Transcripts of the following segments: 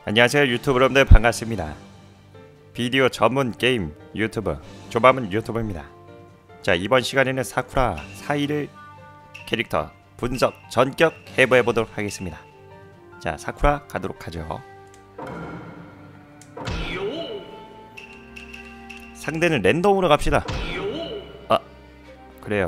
안녕하세요 유튜브 여러분들 반갑습니다. 비디오 전문 게임 유튜브 조밥은 유튜브입니다. 자, 이번 시간에는 사쿠라 4일 캐릭터 분석 전격 해보해보도록 하겠습니다. 자, 사쿠라 가도록 하죠. 상대는 랜덤으로 갑시다. 아, 그래요.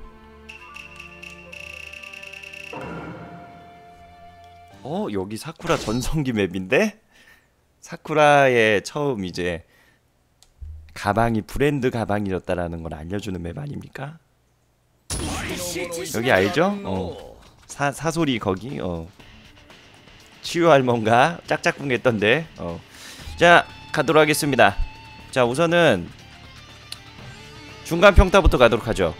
여기 사쿠라 전성기 맵인데? 사쿠라의 처음 이제 가방이 브랜드 가방이었다라는 걸 알려주는 맵 아닙니까? 여기 알죠? 사소리 거기 치유할몬가 짝짝꿍했던데. 자, 가도록 하겠습니다. 자, 우선은 중간 평타부터 가도록 하죠.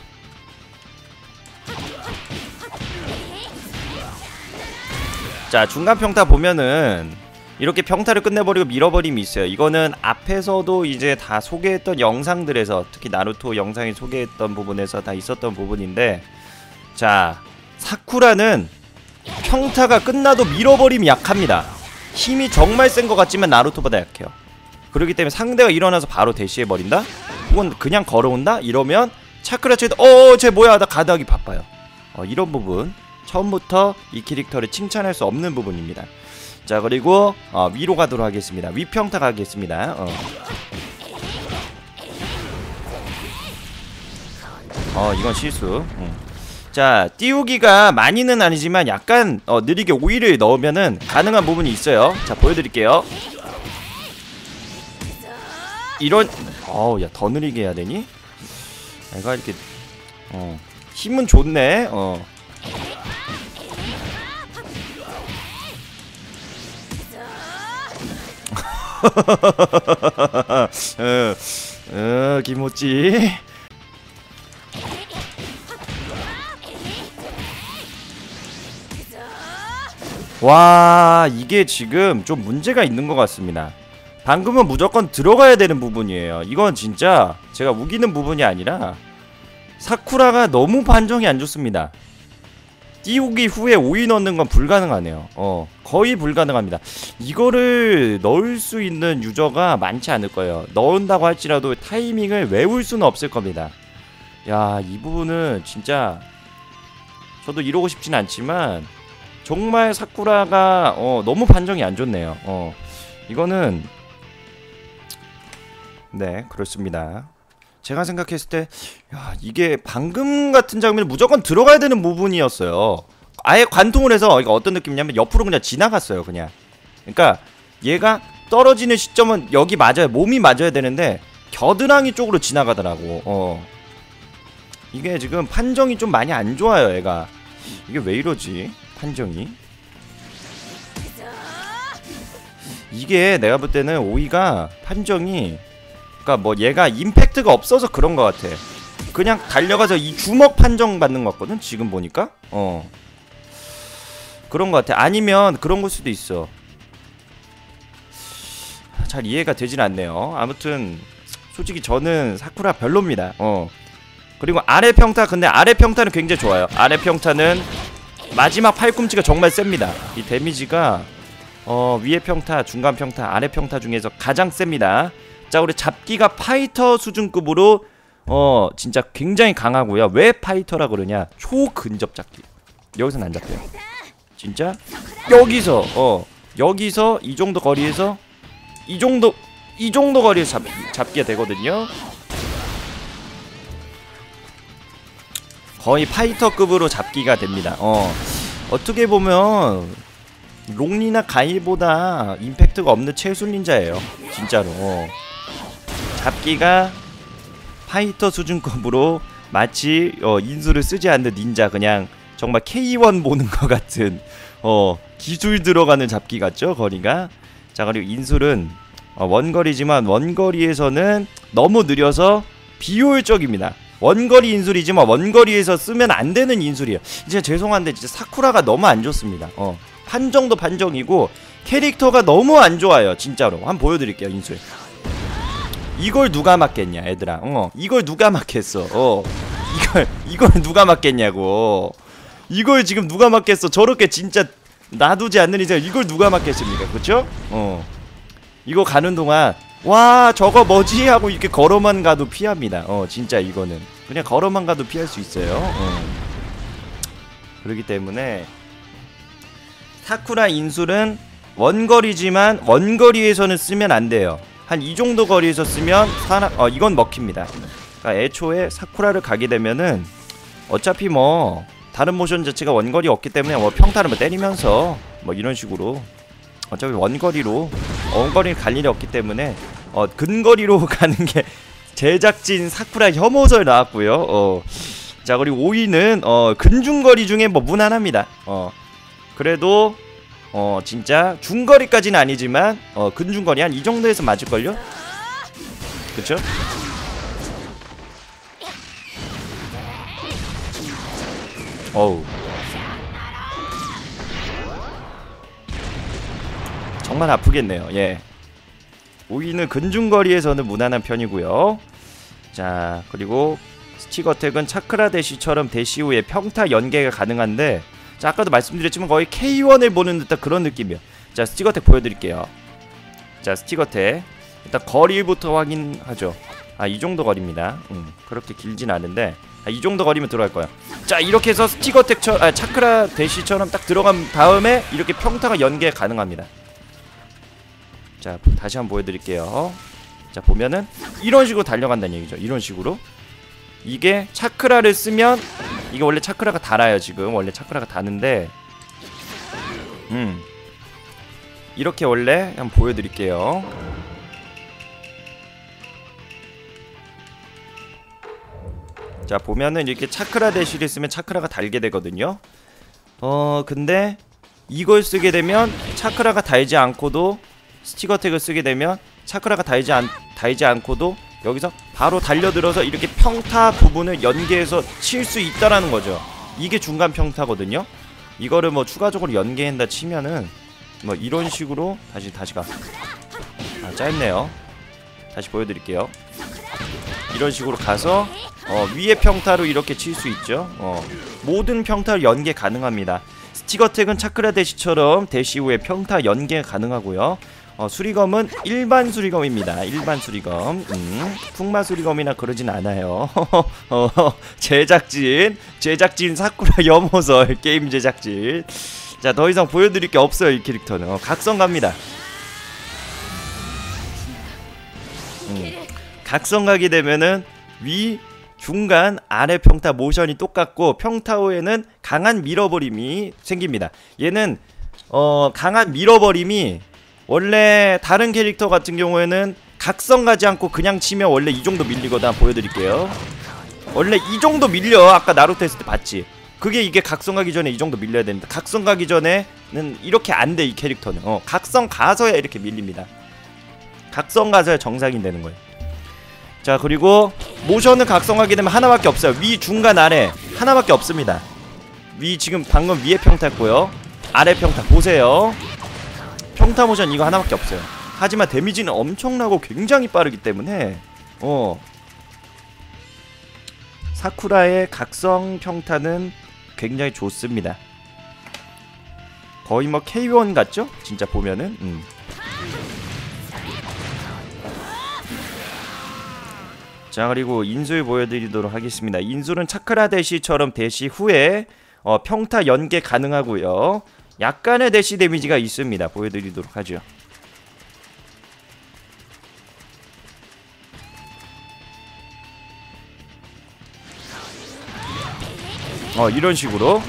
자, 중간 평타 보면은 이렇게 평타를 끝내버리고 밀어버림이 있어요. 이거는 앞에서도 이제 다 소개했던 영상들에서, 특히 나루토 영상에 소개했던 부분에서 다 있었던 부분인데, 자, 사쿠라는 평타가 끝나도 밀어버림이 약합니다. 힘이 정말 센 것 같지만 나루토보다 약해요. 그렇기 때문에 상대가 일어나서 바로 대시해버린다? 혹은 그냥 걸어온다? 이러면 차크라 체도 쟤 뭐야 나 가드하기 바빠요. 이런 부분 처음부터 이 캐릭터를 칭찬할 수 없는 부분입니다. 자, 그리고 위로 가도록 하겠습니다. 위평타 가겠습니다. 이건 실수. 자, 띄우기가 많이는 아니지만 약간 느리게 오일을 넣으면은 가능한 부분이 있어요. 자, 보여드릴게요. 이런 야, 더 느리게 해야 되니? 내가 이렇게 힘은 좋네. 김모찌. 와, 이게 지금 좀 문제가 있는 것 같습니다. 방금은 무조건 들어가야 되는 부분이에요. 이건 진짜 제가 우기는 부분이 아니라 사쿠라가 너무 판정이 안 좋습니다. 띄우기 후에 오이 넣는 건 불가능하네요. 거의 불가능합니다. 이거를 넣을 수 있는 유저가 많지 않을 거예요. 넣은다고 할지라도 타이밍을 외울 수는 없을 겁니다. 야, 이 부분은 진짜 저도 이러고 싶진 않지만 정말 사쿠라가 너무 판정이 안 좋네요. 이거는 네, 그렇습니다. 제가 생각했을 때, 야, 이게 방금 같은 장면은 무조건 들어가야 되는 부분이었어요. 아예 관통을 해서, 이거 어떤 느낌이냐면 옆으로 그냥 지나갔어요, 그냥. 그러니까 얘가 떨어지는 시점은 여기 맞아요. 몸이 맞아야 되는데 겨드랑이 쪽으로 지나가더라고. 이게 지금 판정이 좀 많이 안 좋아요, 얘가. 이게 왜 이러지? 판정이. 이게 내가 볼 때는 오이가 판정이, 그니까 뭐 얘가 임팩트가 없어서 그런 것 같아. 그냥 달려가서 이 주먹 판정 받는 것 같거든 지금 보니까. 그런 것 같아. 아니면 그런 걸 수도 있어. 잘 이해가 되진 않네요. 아무튼 솔직히 저는 사쿠라 별로입니다. 그리고 아래 평타, 근데 아래 평타는 굉장히 좋아요. 아래 평타는 마지막 팔꿈치가 정말 셉니다. 이 데미지가 위에 평타, 중간 평타, 아래 평타 중에서 가장 셉니다. 자, 우리 잡기가 파이터 수준급으로 진짜 굉장히 강하고요. 왜 파이터라 그러냐? 초근접 잡기. 여기서는 안 잡혀요. 진짜 여기서 이 정도 거리에서 이 정도 거리에서 잡기가 되거든요. 거의 파이터급으로 잡기가 됩니다. 어떻게 보면 롱리나 가이보다 임팩트가 없는 최술 닌자예요. 진짜로. 잡기가 파이터 수준급으로 마치 인수를 쓰지 않는 닌자, 그냥 정말 K1 보는 것 같은 기술 들어가는 잡기 같죠, 거리가. 자, 그리고 인술은 원거리지만 원거리에서는 너무 느려서 비효율적입니다. 원거리 인술이지만 원거리에서 쓰면 안 되는 인술이에요. 진짜 죄송한데 진짜 사쿠라가 너무 안 좋습니다. 판정도 판정이고 캐릭터가 너무 안 좋아요. 진짜로. 한번 보여드릴게요, 인술. 이걸 누가 맞겠냐, 얘들아. 이걸 누가 맞겠어. 이걸 누가 맞겠냐고. 이걸 지금 누가 맞겠어. 저렇게 진짜 놔두지 않는 이상 이걸 누가 막겠습니까? 그쵸? 이거 가는 동안 와 저거 뭐지? 하고 이렇게 걸어만 가도 피합니다. 진짜 이거는 그냥 걸어만 가도 피할 수 있어요. 그렇기 때문에 사쿠라 인술은 원거리지만 원거리에서는 쓰면 안 돼요. 한 이 정도 거리에서 쓰면 이건 먹힙니다. 그러니까 애초에 사쿠라를 가게 되면은 어차피 뭐 다른 모션 자체가 원거리 없기 때문에 뭐 평타를 뭐 때리면서 뭐 이런 식으로 어차피 원거리로 원거리를 갈 일이 없기 때문에 근거리로 가는 게 제작진 사쿠라 혐오설 나왔고요. 자 그리고 5위는 근중거리 중에 뭐 무난합니다. 그래도 진짜 중거리까지는 아니지만 근중거리 한 이 정도에서 맞을걸요? 그쵸? 어우 정말 아프겠네요. 예 5위는 근중거리에서는 무난한 편이고요. 자 그리고 스틱어택은 차크라 대시처럼 대시 후에 평타 연계가 가능한데 자 아까도 말씀드렸지만 거의 K1을 보는 듯한 그런 느낌이요. 자 스틱어택 보여드릴게요. 자 스틱어택 일단 거리부터 확인하죠. 이 정도 거리입니다. 그렇게 길진 않은데 이 정도 거리면 들어갈 거야. 자 이렇게 해서 스틱어택처럼 차크라 대시처럼 딱 들어간 다음에 이렇게 평타가 연계 가능합니다. 자 다시 한번 보여드릴게요. 자 보면은 이런 식으로 달려간다는 얘기죠. 이런 식으로 이게 차크라를 쓰면 이게 원래 차크라가 달아요. 지금 원래 차크라가 다는데 이렇게 원래 한번 보여드릴게요. 자 보면은 이렇게 차크라 대시를 쓰면 차크라가 달게 되거든요. 근데 이걸 쓰게 되면 차크라가 달지 않고도 스틱어택을 쓰게 되면 차크라가 달지 않고도 여기서 바로 달려들어서 이렇게 평타 부분을 연계해서 칠 수 있다라는 거죠. 이게 중간 평타거든요. 이거를 뭐 추가적으로 연계한다 치면은 뭐 이런 식으로 다시 가. 짧네요. 다시 보여드릴게요. 이런 식으로 가서 위에 평타로 이렇게 칠 수 있죠. 모든 평타를 연계 가능합니다. 스틱어택은 차크라 대시처럼 대시 후에 평타 연계 가능하고요. 수리검은 일반 수리검입니다. 일반 수리검. 풍마 수리검이나 그러진 않아요. 제작진 사쿠라 혐오설 게임 제작진. 자 더 이상 보여드릴 게 없어요. 이 캐릭터는 각성 갑니다. 각성 가게 되면은 위 중간 아래 평타 모션이 똑같고 평타 후에는 강한 밀어버림이 생깁니다. 얘는 강한 밀어버림이 원래 다른 캐릭터 같은 경우에는 각성 가지 않고 그냥 치면 원래 이 정도 밀리거든. 보여드릴게요. 원래 이 정도 밀려. 아까 나루토 했을 때 봤지. 이게 각성 가기 전에 이 정도 밀려야 됩니다. 각성 가기 전에는 이렇게 안 돼. 이 캐릭터는 각성 가서야 이렇게 밀립니다. 각성 가서야 정상이 되는 거예요. 자 그리고 모션을 각성하게 되면 하나밖에 없어요. 위 중간 아래 하나밖에 없습니다. 위 지금 방금 위에 평타 했고요. 아래 평타 보세요. 평타 모션 이거 하나밖에 없어요. 하지만 데미지는 엄청나고 굉장히 빠르기 때문에 사쿠라의 각성 평타는 굉장히 좋습니다. 거의 뭐 K1 같죠? 진짜 보면은 자 그리고 인술 보여드리도록 하겠습니다. 인술은 차크라 대시처럼 대시 후에 평타 연계 가능하고요. 약간의 대시 데미지가 있습니다. 보여드리도록 하죠. 이런 식으로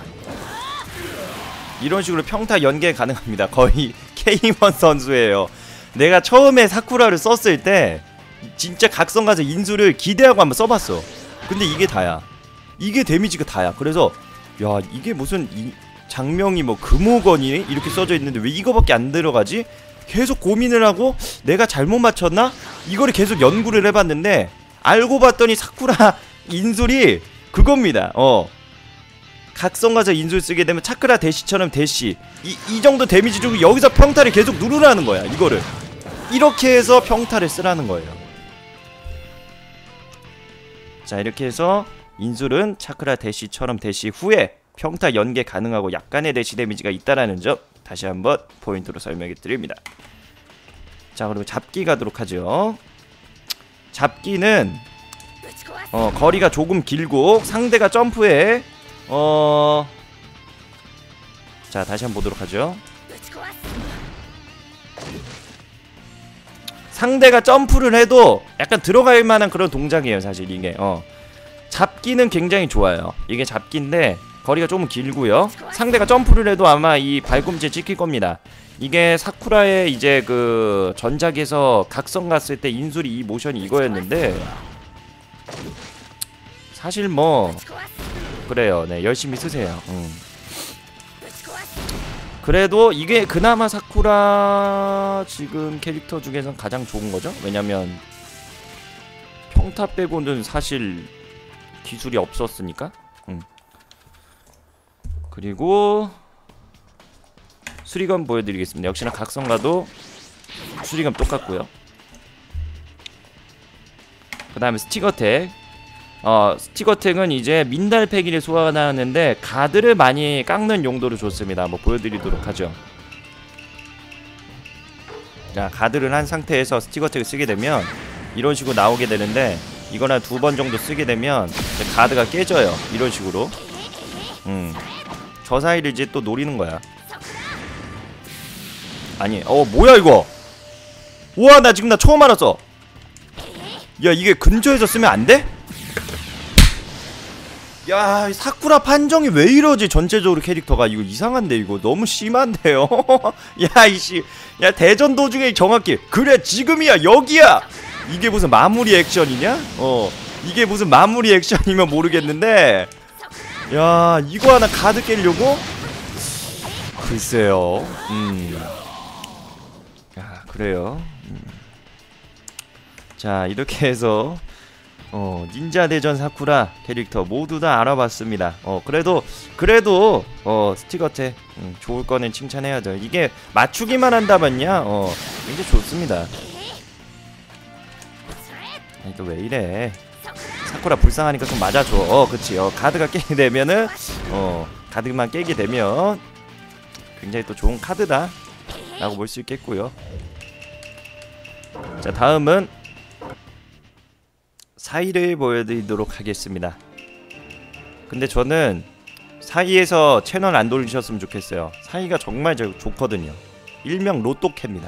평타 연계 가능합니다. 거의 K1 선수예요. 내가 처음에 사쿠라를 썼을 때 진짜 각성 가서 인수를 기대하고 한번 써봤어. 근데 이게 다야. 이게 데미지가 다야. 그래서 야 이게 무슨 장명이 뭐 금호건이 이렇게 써져 있는데 왜 이거밖에 안 들어가지? 계속 고민을 하고 내가 잘못 맞췄나? 이거를 계속 연구를 해봤는데 알고 봤더니 사쿠라 인술이 그겁니다. 각성 가서 인술 쓰게 되면 차크라 대시처럼 대시 이 정도 데미지 주고 여기서 평타를 계속 누르라는 거야. 이거를 이렇게 해서 평타를 쓰라는 거예요. 자 이렇게 해서 인술은 차크라 대시처럼 대시 후에 평타 연계 가능하고 약간의 대시 데미지가 있다라는 점 다시 한번 포인트로 설명해 드립니다. 자, 그리고 잡기 가도록 하죠. 잡기는 거리가 조금 길고 상대가 점프해 자, 다시 한번 보도록 하죠. 상대가 점프를 해도 약간 들어갈 만한 그런 동작이에요, 사실 이게. 잡기는 굉장히 좋아요. 이게 잡기인데 거리가 조금 길고요. 상대가 점프를 해도 아마 이 발꿈치에 찍힐 겁니다. 이게 사쿠라의 이제 그 전작에서 각성 갔을 때 인술이 이 모션이 이거였는데 사실 뭐 그래요. 네, 열심히 쓰세요. 그래도 이게 그나마 사쿠라 지금 캐릭터 중에선 가장 좋은 거죠. 왜냐면 평타 빼고는 사실 기술이 없었으니까. 그리고 수리검 보여드리겠습니다. 역시나 각성가도 수리검 똑같고요. 그 다음에 스틱어택. 스틱어택은 이제 민달 패기를 소환하는데 가드를 많이 깎는 용도로 좋습니다. 한번 보여드리도록 하죠. 자, 가드를 한 상태에서 스틱어택을 쓰게 되면 이런 식으로 나오게 되는데 이거나 2번 정도 쓰게 되면 이제 가드가 깨져요. 이런 식으로. 저 사이를 이제 또 노리는 거야. 아니, 뭐야 이거? 우와, 나 지금 처음 알았어. 야, 이게 근처에서 쓰면 안 돼? 야, 사쿠라 판정이 왜 이러지? 전체적으로 캐릭터가 이거 이상한데, 이거 너무 심한데요. 야, 이씨, 야, 대전 도중에 정확히 그래 지금이야 여기야. 이게 무슨 마무리 액션이냐? 이게 무슨 마무리 액션이면 모르겠는데, 야, 이거 하나 가드 깨려고? 글쎄요. 야, 그래요. 자, 이렇게 해서 닌자 대전 사쿠라 캐릭터 모두 다 알아봤습니다. 그래도 스틱어택 좋을 거는 칭찬해야죠. 이게 맞추기만 한다면요 굉장히 좋습니다. 아니, 또 왜 이래? 사쿠라 불쌍하니까 좀 맞아줘. 그치. 가드가 깨게 되면은 가드만 깨게 되면 굉장히 또 좋은 카드다 라고 볼 수 있겠고요. 자, 다음은 사이를 보여드리도록 하겠습니다. 근데 저는 사이에서 채널 안 돌리셨으면 좋겠어요. 사이가 정말 좋거든요. 일명 로또캐입니다.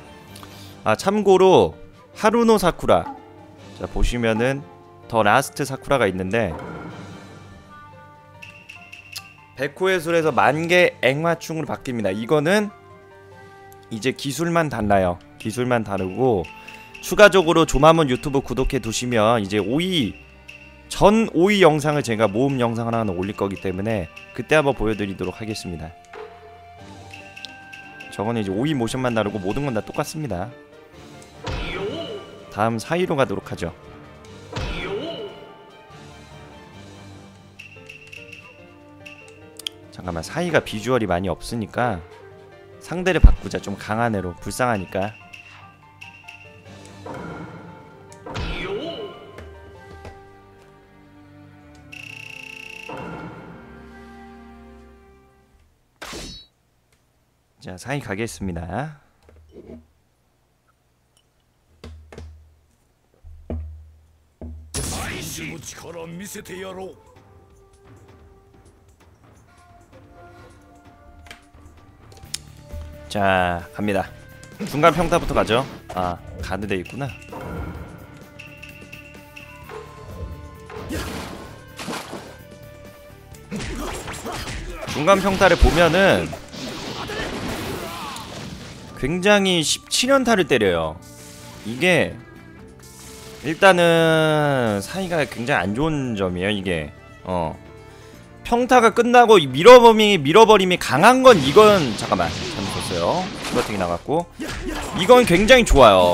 참고로 하루노 사쿠라, 자, 보시면은 더 라스트 사쿠라가 있는데 백호의 술에서 만개 액맞춤으로 바뀝니다. 이거는 이제 기술만 달라요. 기술만 다르고 추가적으로 조마문 유튜브 구독해 두시면 이제 5위 전 5위 영상을 제가 모음 영상 하나 올릴 거기 때문에 그때 한번 보여드리도록 하겠습니다. 저거는 이제 5위 모션만 다르고 모든 건 다 똑같습니다. 다음 사이로 가도록 하죠. 잠깐만, 사이가 비주얼이 많이 없으니까 상대를 바꾸자. 좀 강한 애로. 불쌍하니까. 자, 사이 가겠습니다. 자, 갑니다. 중간 평타부터 가죠. 가드 돼 있구나. 중간 평타를 보면은 굉장히 17연타를 때려요. 이게 일단은 사이가 굉장히 안 좋은 점이에요. 이게 평타가 끝나고 밀어버림이 강한 건 이건 잠깐만 잘못했어요. 스커팅이 나갔고 이건 굉장히 좋아요.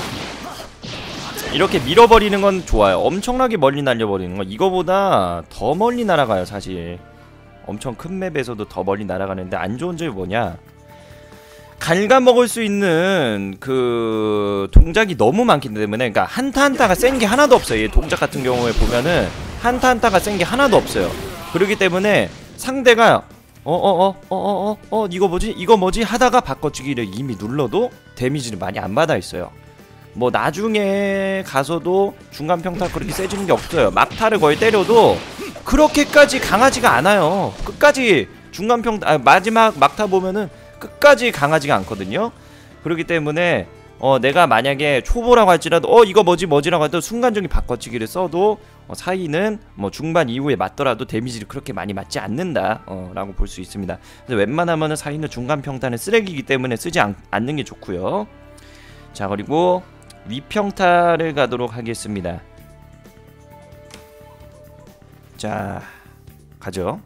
이렇게 밀어버리는 건 좋아요. 엄청나게 멀리 날려버리는 건 이거보다 더 멀리 날아가요. 사실 엄청 큰 맵에서도 더 멀리 날아가는데 안 좋은 점이 뭐냐, 갉아먹을 수 있는 그 동작이 너무 많기 때문에, 그러니까 한타 한타가 센 게 하나도 없어요. 이 동작 같은 경우에 보면은 한타 한타가 센 게 하나도 없어요. 그렇기 때문에 상대가 이거 뭐지 하다가 바꿔치기를 이미 눌러도 데미지를 많이 안 받아 있어요. 뭐 나중에 가서도 중간 평타 그렇게 세지는 게 없어요. 막타를 거의 때려도 그렇게까지 강하지가 않아요. 끝까지 중간 평타 마지막 막타 보면은 끝까지 강하지가 않거든요. 그렇기 때문에 내가 만약에 초보라고 할지라도 이거 뭐지라고 해도 순간적인 바꿔치기를 써도 사이는 뭐 중반 이후에 맞더라도 데미지를 그렇게 많이 맞지 않는다 라고 볼 수 있습니다. 그래서 웬만하면은 사이는 중간 평타는 쓰레기이기 때문에 쓰지 않는 게 좋고요. 자, 그리고 위평타를 가도록 하겠습니다. 자, 가죠.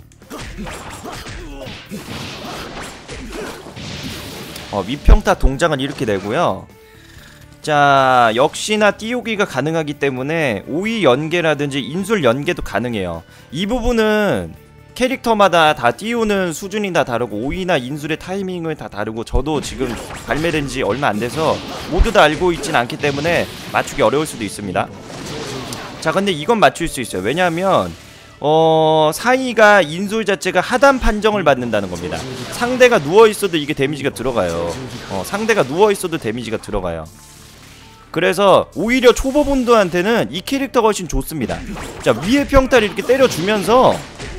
위평타 동작은 이렇게 되고요. 자, 역시나 띄우기가 가능하기 때문에 오이 연계라든지 인술 연계도 가능해요. 이 부분은 캐릭터마다 다 띄우는 수준이 다 다르고 오이나 인술의 타이밍을 다 다르고 저도 지금 발매된 지 얼마 안 돼서 모두 다 알고 있진 않기 때문에 맞추기 어려울 수도 있습니다. 자, 근데 이건 맞출 수 있어요. 왜냐하면 사이가 인술 자체가 하단 판정을 받는다는 겁니다. 상대가 누워있어도 이게 데미지가 들어가요. 상대가 누워있어도 데미지가 들어가요. 그래서 오히려 초보분들한테는 이 캐릭터가 훨씬 좋습니다. 자, 위에 평타를 이렇게 때려주면서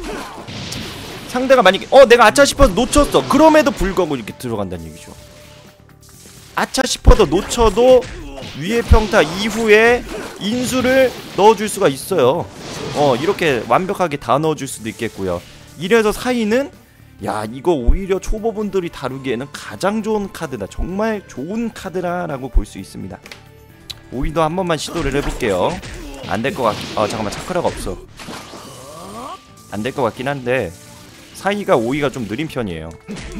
상대가 만약에 내가 아차 싶어서 놓쳤어. 그럼에도 불구하고 이렇게 들어간다는 얘기죠. 아차 싶어도 놓쳐도 위에 평타 이후에 인수를 넣어줄 수가 있어요. 이렇게 완벽하게 다 넣어줄 수도 있겠고요. 이래서 사이는 이거 오히려 초보분들이 다루기에는 가장 좋은 카드다. 정말 좋은 카드라라고 볼 수 있습니다. 오이도 한 번만 시도를 해볼게요. 안 될 것 잠깐만, 차크라가 없어. 안 될 것 같긴 한데 사이가 오이가 좀 느린 편이에요.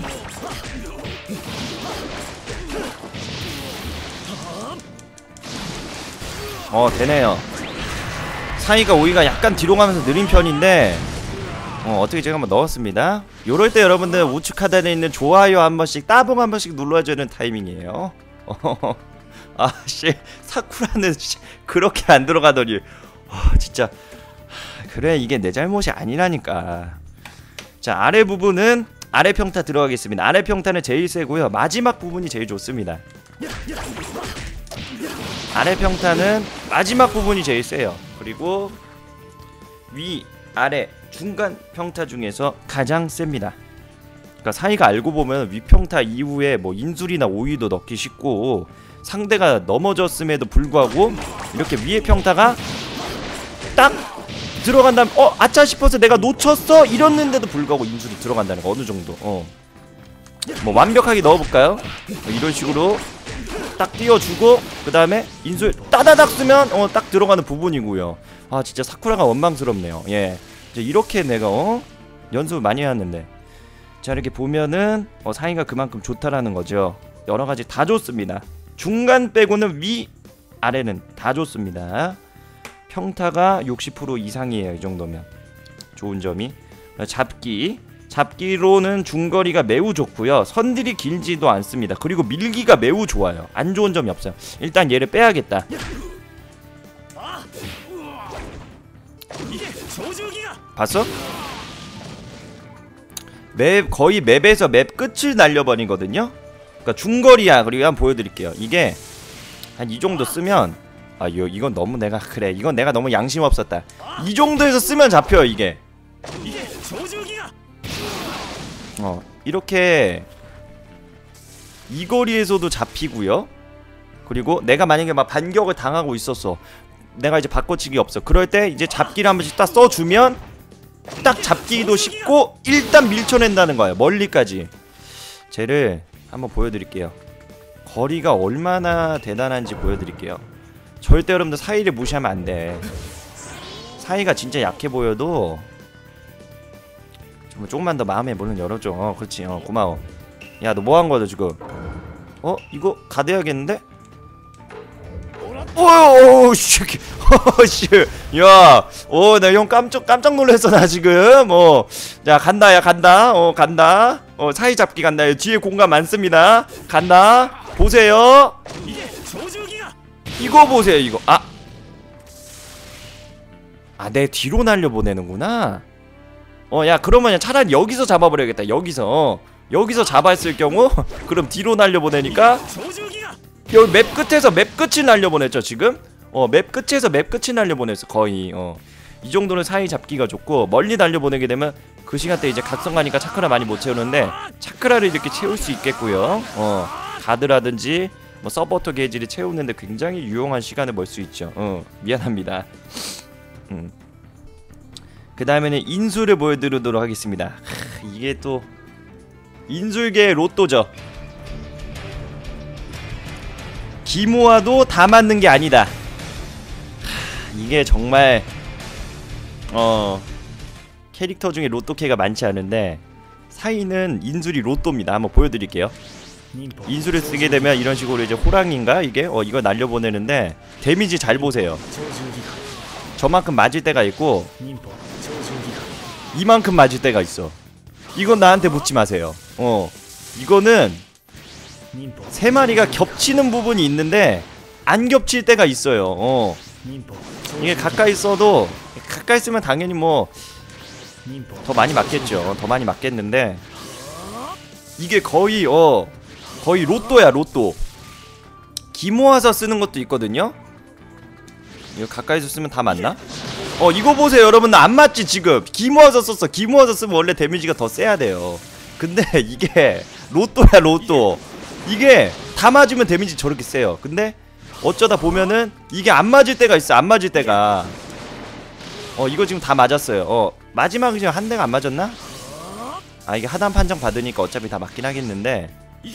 되네요. 사이가 오이가 약간 뒤로 가면서 느린 편인데 어떻게 제가 한번 넣었습니다. 요럴 때 여러분들 우측 하단에 있는 좋아요 한 번씩, 따봉 한 번씩 눌러주는 타이밍이에요. 아씨, 사쿠라는 그렇게 안 들어가더니 진짜 그래, 이게 내 잘못이 아니라니까. 자, 아래 부분은 아래 평타 들어가겠습니다. 아래 평타는 제일 세고요. 마지막 부분이 제일 좋습니다. 아래 평타는 마지막 부분이 제일 세요. 그리고 위, 아래, 중간 평타 중에서 가장 셉니다. 그러니까 사이가 알고 보면 위 평타 이후에 뭐 인술이나 오이도 넣기 쉽고 상대가 넘어졌음에도 불구하고 이렇게 위에 평타가 딱 들어간다면 아차 싶어서 내가 놓쳤어 이랬는데도 불구하고 인술이 들어간다는 거. 어느 정도 뭐 완벽하게 넣어볼까요? 이런 식으로 딱 띄워주고 그 다음에 인술 따다닥 쓰면 딱 들어가는 부분이고요. 진짜 사쿠라가 원망스럽네요. 예, 이렇게 내가 연습을 많이 해왔는데. 자, 이렇게 보면은 사이가 그만큼 좋다라는 거죠. 여러가지 다 좋습니다. 중간 빼고는 위, 아래는 다 좋습니다. 평타가 60% 이상이에요. 이 정도면 좋은 점이. 잡기로는 중거리가 매우 좋고요. 선들이 길지도 않습니다. 그리고 밀기가 매우 좋아요. 안 좋은 점이 없어요. 일단 얘를 빼야겠다. 봤어? 거의 맵에서 맵 끝을 날려버리거든요. 그러니까 중거리야. 그리고 한번 보여드릴게요. 이게 한 이 정도 쓰면 이건 너무 이건 내가 너무 양심 없었다. 이 정도에서 쓰면 잡혀요. 이게 이렇게 이 거리에서도 잡히고요. 그리고 내가 만약에 막 반격을 당하고 있었어. 내가 이제 바꿔치기 없어. 그럴 때 이제 잡기를 한 번씩 딱 써주면 딱 잡기도 쉽고 일단 밀쳐낸다는 거예요. 멀리까지. 쟤를 한번 보여드릴게요. 거리가 얼마나 대단한지 보여드릴게요. 절대 여러분들 사이를 무시하면 안 돼. 사이가 진짜 약해 보여도 조금만 더 마음의 문을 열어줘. 그렇지. 고마워. 야, 너 뭐 한 거야 지금? 이거 가드해야겠는데? 씨. 야, 나 형 깜짝 놀랐어 나 지금. 자, 간다. 야, 간다. 간다. 사이 잡기 간다. 뒤에 공간 많습니다. 간다. 보세요. 이거 보세요. 이거. 아, 내 뒤로 날려 보내는구나. 야 그러면 차라리 여기서 잡아버려야겠다. 여기서 잡았을 경우 그럼 뒤로 날려보내니까 여기 맵 끝에서 맵 끝을 날려보냈죠 지금. 맵 끝에서 맵 끝을 날려보냈어 거의. 이 정도는 사이 잡기가 좋고, 멀리 날려보내게 되면 그 시간대 이제 각성 가니까 차크라 많이 못 채우는데 차크라를 이렇게 채울 수 있겠고요. 가드라든지 뭐 서포터 게이지를 채우는데 굉장히 유용한 시간을 벌 수 있죠. 미안합니다. 그 다음에는 인수를 보여드리도록 하겠습니다. 이게 또 인술계의 로또죠. 기모아도 다 맞는 게 아니다. 이게 정말 캐릭터 중에 로또캐가 많지 않은데 사이는 인술이 로또입니다. 한번 보여드릴게요. 인술을 쓰게 되면 이런 식으로 이제 호랑이인가 이게 이거 날려보내는데 데미지 잘 보세요. 저만큼 맞을 때가 있고 이만큼 맞을 때가 있어. 이건 나한테 묻지 마세요. 이거는 세 마리가 겹치는 부분이 있는데 안 겹칠 때가 있어요. 이게 가까이 써도 가까이 쓰면 당연히 뭐 더 많이 맞겠죠. 더 많이 맞겠는데 이게 거의 로또야 로또. 기모아서 쓰는 것도 있거든요. 이거 가까이서 쓰면 다 맞나? 이거 보세요 여러분. 나 안 맞지 지금. 기모아서 썼어. 기모아서 쓰면 원래 데미지가 더 세야 돼요. 근데 이게 로또야 로또. 이게 다 맞으면 데미지 저렇게 세요. 근데 어쩌다 보면은 이게 안 맞을 때가 있어. 안 맞을 때가. 이거 지금 다 맞았어요. 마지막에 지금 한 대가 안 맞았나? 이게 하단 판정 받으니까 어차피 다 맞긴 하겠는데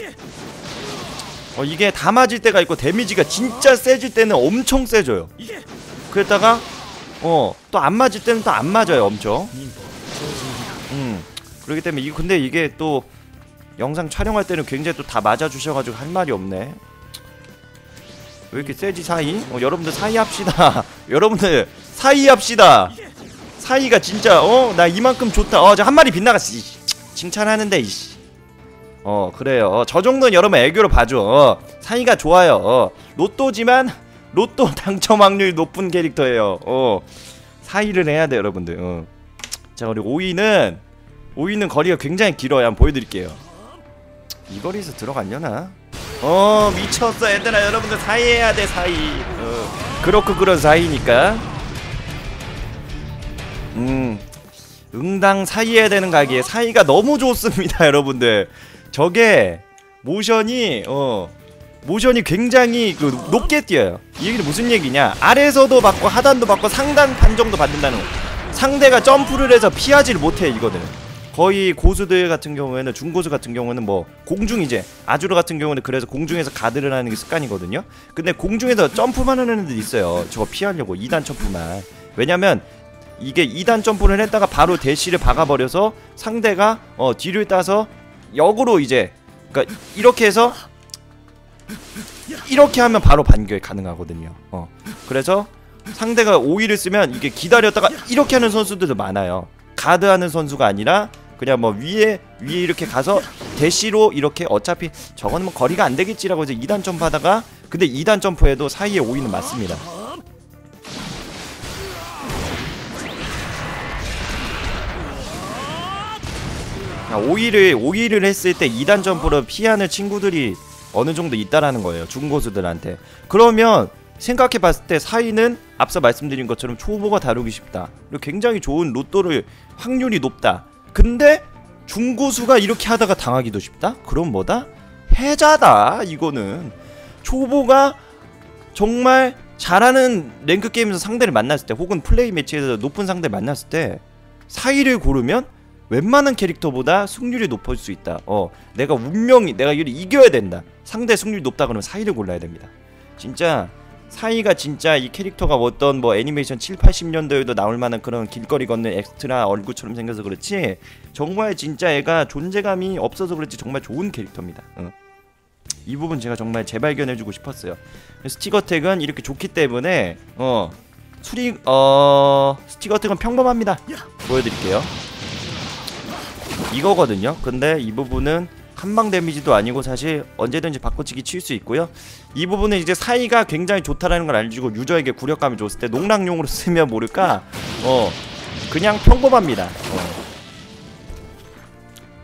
이게 다 맞을 때가 있고 데미지가 진짜 세질 때는 엄청 세져요. 그랬다가 또 안 맞을 때는 또 안 맞아요 엄청. 그렇기 때문에 근데 이게 또 영상 촬영할 때는 굉장히 또 다 맞아주셔가지고 할 말이 없네. 왜 이렇게 세지 사이? 여러분들 사이 합시다. 여러분들 사이 합시다. 사이가 진짜 나 이만큼 좋다. 저 한 마리 빗나갔어. 칭찬하는데 이씨. 그래요. 저 정도는 여러분 애교로 봐줘. 사이가 좋아요. 로또지만 로또 당첨 확률 높은 캐릭터예요. 사이를 해야 돼 여러분들. 자 그리고 5위는 거리가 굉장히 길어요. 한번 보여드릴게요. 이 거리에서 들어갔려나? 미쳤어 얘들아. 여러분들 사이 해야 돼 사이. 그렇고 그런 사이니까. 응당 사이 해야 되는 가게에 사이가 너무 좋습니다 여러분들. 저게 모션이 굉장히 높게 뛰어요. 이 얘기는 무슨 얘기냐? 아래에서도 받고 하단도 받고 상단 판정도 받는다는 거. 상대가 점프를 해서 피하지를 못해. 이거는 거의 고수들 같은 경우에는, 중고수 같은 경우는 뭐 공중이제 아주르 같은 경우는 그래서 공중에서 가드를 하는 게 습관이거든요. 근데 공중에서 점프만 하는 애들 있어요. 저거 피하려고 2단 점프만. 왜냐면 이게 2단 점프를 했다가 바로 대시를 박아버려서 상대가 뒤를 따서 역으로 이제 그러니까 이렇게 해서 이렇게 하면 바로 반격이 가능하거든요. 그래서 상대가 5위를 쓰면 이게 기다렸다가 이렇게 하는 선수들도 많아요. 가드하는 선수가 아니라 그냥 뭐 위에 이렇게 가서 대시로 이렇게 어차피 저거는 뭐 거리가 안 되겠지라고 이제 2단 점프 하다가 근데 2단 점프에도 사이에 5위는 맞습니다. 아, 5위를 했을 때 2단 점프로 피하는 친구들이 어느 정도 있다라는 거예요. 중고수들한테. 그러면 생각해봤을 때 사이는 앞서 말씀드린 것처럼 초보가 다루기 쉽다. 그리고 굉장히 좋은 로또를 확률이 높다. 근데 중고수가 이렇게 하다가 당하기도 쉽다? 그럼 뭐다? 해자다. 이거는 초보가 정말 잘하는 랭크 게임에서 상대를 만났을 때 혹은 플레이 매치에서 높은 상대를 만났을 때 사이를 고르면 웬만한 캐릭터보다 승률이 높을 수 있다. 내가 내가 이걸 이겨야 된다. 상대 승률이 높다 그러면 사이를 골라야 됩니다. 진짜 사이가 진짜 이 캐릭터가 어떤 뭐 애니메이션 7, 80년도에도 나올만한 그런 길거리 걷는 엑스트라 얼굴처럼 생겨서 그렇지 정말 진짜 얘가 존재감이 없어서 그렇지 정말 좋은 캐릭터입니다. 이 부분 제가 정말 재발견해주고 싶었어요. 스티거텍은 이렇게 좋기 때문에 스티거텍은 평범합니다. 보여드릴게요. 이거거든요. 근데 이 부분은 한방 데미지도 아니고 사실 언제든지 바꿔치기 칠 수 있고요. 이 부분은 이제 사이가 굉장히 좋다라는 걸 알려주고 유저에게 굴욕감을 줬을 때 농락용으로 쓰면 모를까 그냥 평범합니다.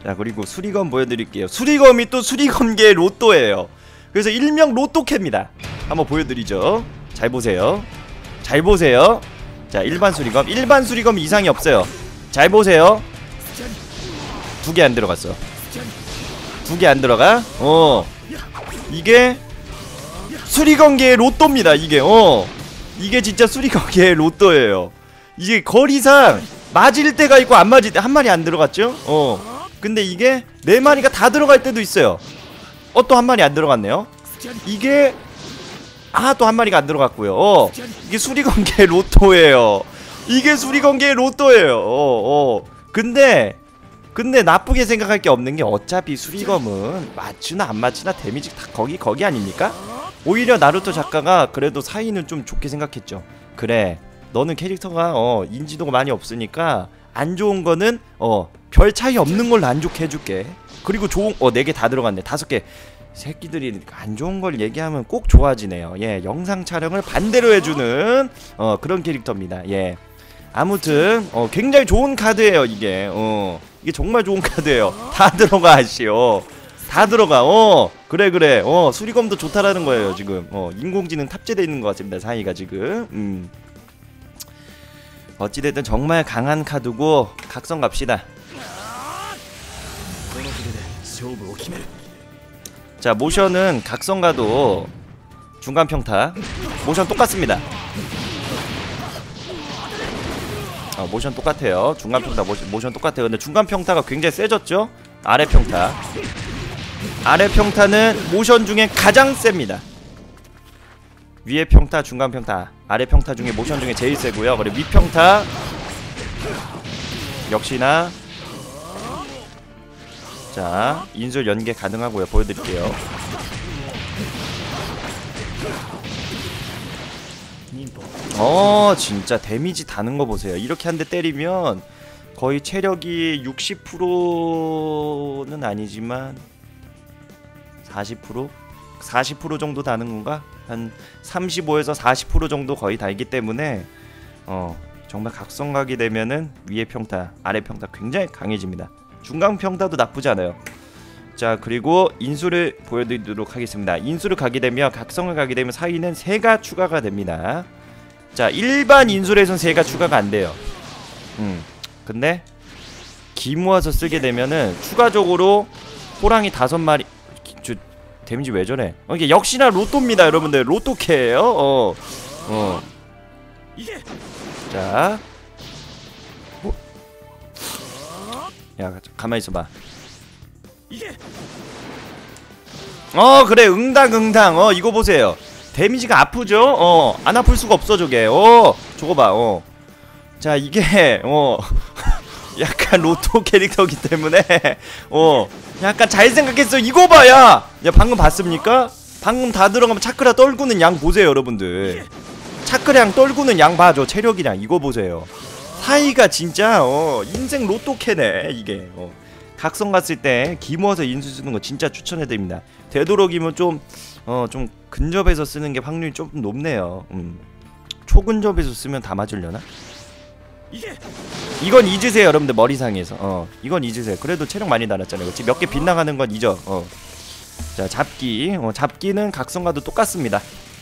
자, 그리고 수리검 보여드릴게요. 수리검이 또 수리검계의 로또예요. 그래서 일명 로또캐입니다. 한번 보여드리죠. 잘 보세요. 잘 보세요. 자, 일반 수리검 이상이 없어요. 잘 보세요. 2개 안 들어갔어. 2개 안 들어가. 이게 수리검계의 로또입니다. 이게 이게 진짜 수리검계의 로또예요. 이게 거리상 맞을 때가 있고 안 맞을 때 한 마리 안 들어갔죠? 근데 이게 4마리가 다 들어갈 때도 있어요. 또 한 마리 안 들어갔네요. 이게 또 한 마리가 안 들어갔고요. 이게 수리검계의 로또예요. 이게 수리검계의 로또예요. 근데 나쁘게 생각할 게 없는 게 어차피 수리검은 맞추나 안 맞추나 데미지 다 거기 아닙니까? 오히려 나루토 작가가 그래도 사이는 좀 좋게 생각했죠. 그래, 너는 캐릭터가 인지도가 많이 없으니까 안 좋은 거는 별 차이 없는 걸로 안 좋게 해줄게. 그리고 좋은 4개 다 들어갔네. 5개. 새끼들이 안 좋은 걸 얘기하면 꼭 좋아지네요. 예, 영상 촬영을 반대로 해주는 그런 캐릭터입니다. 예, 아무튼 굉장히 좋은 카드예요. 이게 이게 정말 좋은 카드예요. 다 들어가 아시오. 다 들어가. 그래 수리검도 좋다라는 거예요. 지금 인공지능 탑재되어 있는 것 같습니다. 사이가 지금. 어찌됐든 정말 강한 카드고 각성 갑시다. 자, 모션은 각성가도 중간평타 모션 똑같습니다. 모션 똑같아요. 중간평타 모션 똑같아요. 근데 중간평타가 굉장히 세졌죠? 아래평타 모션 중에 가장 셉니다. 위에 평타, 중간평타, 아래평타 중에 모션 중에 제일 세고요. 그리고 위평타 역시나. 자, 인술 연계 가능하고요. 보여드릴게요. 진짜 데미지 다는 거 보세요. 이렇게 한 대 때리면 거의 체력이 60%는 아니지만 40%? 40% 정도 다는 건가? 한 35에서 40% 정도 거의 달기 때문에 정말 각성각이 되면은 위에 평타, 아래 평타 굉장히 강해집니다. 중간 평타도 나쁘지 않아요. 자, 그리고 인수를 보여드리도록 하겠습니다. 인수를 가게 되면, 각성을 가게 되면 사이는 3가 추가가 됩니다. 자, 일반 인술에선 3가 추가가 안 돼요. 근데 기 모아서 쓰게 되면은 추가적으로 호랑이 5마리. 데미지 왜 저래? 이게 역시나 로또입니다, 여러분들. 로또캐예요. 자, 야, 가만히 있어봐. 그래, 응당. 이거 보세요. 데미지가 아프죠? 안 아플 수가 없어, 저게. 저거 봐. 자, 이게 약간 로또 캐릭터기 때문에 약간 잘 생각했어. 이거 봐, 야 방금 봤습니까? 방금 다 들어가면 차크라 떨구는 양 보세요, 여러분들. 차크랑 떨구는 양 봐줘. 체력이랑 이거 보세요. 사이가 진짜 인생 로또 캐네 이게. 각성 갔을 때 기 모아서 인수 쓰는 거 진짜 추천해드립니다. 되도록이면 좀 근접해서 쓰는 게 확률이 좀 높네요. 초근접에서 쓰면 다 맞으려나? 이건 잊으세요, 여러분들. 머리상에서 이건 잊으세요. 그래도 체력 많이 달았잖아요. 지금 몇 개 빗나가는 건 잊어. 자, 잡기는 각성과도 똑같습니다.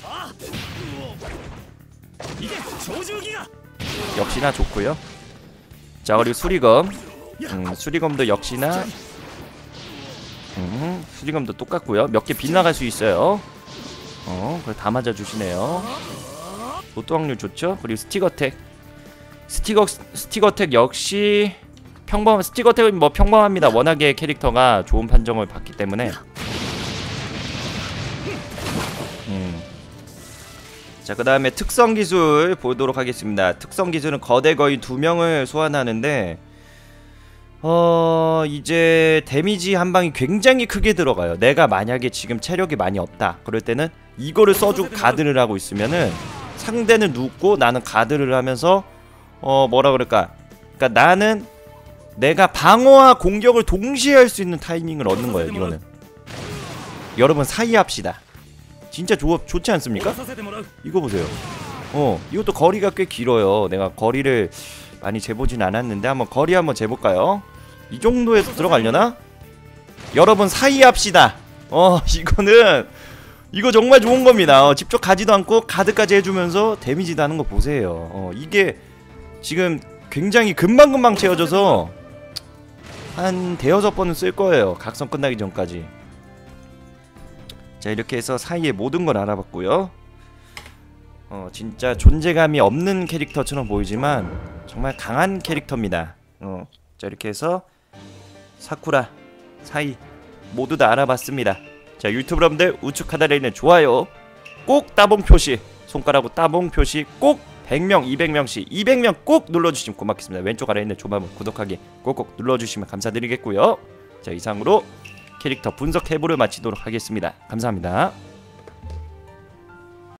역시나 좋고요. 자, 그리고 수리검. 수리검도 역시나 수리검도 똑같고요. 몇 개 빗나갈 수 있어요. 그래, 다 맞아주시네요. 로또 확률 좋죠. 그리고 스틱어택. 스틱어택 역시 스틱어택은 뭐 평범합니다. 워낙에 캐릭터가 좋은 판정을 받기 때문에. 자, 그 다음에 특성기술 보도록 하겠습니다. 특성기술은 거대 거인 2명을 소환하는데 이제 데미지 한 방이 굉장히 크게 들어가요. 내가 만약에 지금 체력이 많이 없다 그럴 때는 이거를 써주고 가드를 하고 있으면은 상대는 눕고 나는 가드를 하면서 뭐라 그럴까, 그러니까 나는 내가 방어와 공격을 동시에 할 수 있는 타이밍을 얻는 거예요. 이거는 여러분 사이합시다. 진짜 좋지 않습니까? 이거 보세요. 이것도 거리가 꽤 길어요. 내가 거리를 많이 재보진 않았는데 한번 거리 한번 재볼까요? 이 정도에서 들어가려나? 여러분 사이 합시다. 이거 정말 좋은 겁니다. 직접 가지도 않고 가드까지 해주면서 데미지도 하는 거 보세요. 이게 지금 굉장히 금방금방 채워져서 한 대여섯 번은 쓸 거예요. 각성 끝나기 전까지. 자, 이렇게 해서 사이의 모든 걸 알아봤고요. 진짜 존재감이 없는 캐릭터처럼 보이지만 정말 강한 캐릭터입니다. 자, 이렇게 해서 사쿠라, 사이 모두 다 알아봤습니다. 자, 유튜브 여러분들 우측 하단에 있는 좋아요 꼭 따봉 표시, 손가락으로 따봉 표시 꼭 100명, 200명씩 200명 꼭 눌러주시면 고맙겠습니다. 왼쪽 아래에 있는 조마문 구독하기 꼭꼭 눌러주시면 감사드리겠고요. 자, 이상으로 캐릭터 분석 해부를 마치도록 하겠습니다. 감사합니다.